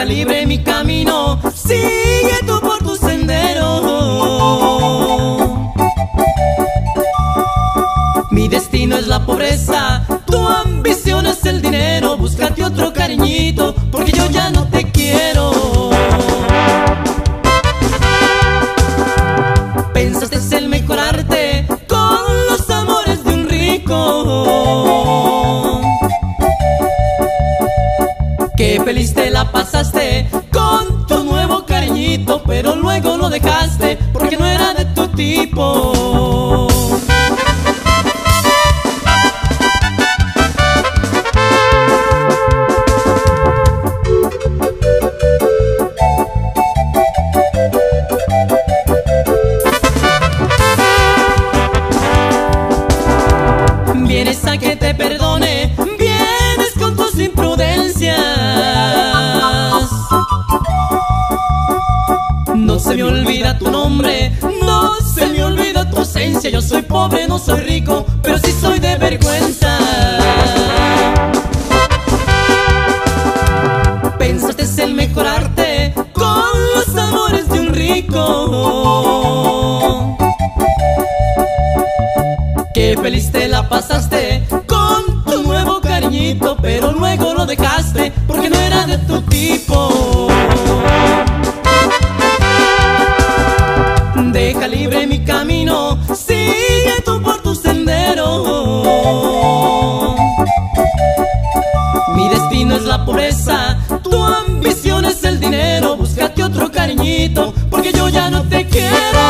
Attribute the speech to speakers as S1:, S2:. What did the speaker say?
S1: Deja libre mi camino, sigue tú por tu sendero. Mi destino es la pobreza, tu ambición es el dinero. Búscate otro cariñito, porque yo ya no te quiero. Pensaste en mejorarte con los amores de un rico. Qué feliz te la pasaste con tu nuevo cariñito, pero luego lo dejaste porque no era de tu tipo. Vienes a que te perdone, vienes con tus imprudencias. No se me olvida tu nombre, no se me olvida tu ausencia. Yo soy pobre, no soy rico, pero sí soy de vergüenza. Pensaste en mejorarte con los amores de un rico. Qué feliz te la pasaste con tu nuevo cariñito, pero luego lo dejaste porque no era de tu tipo. Deja libre mi camino, sigue tú por tu sendero. Mi destino es la pobreza, tu ambición es el dinero. Búscate otro cariñito, porque yo ya no te quiero.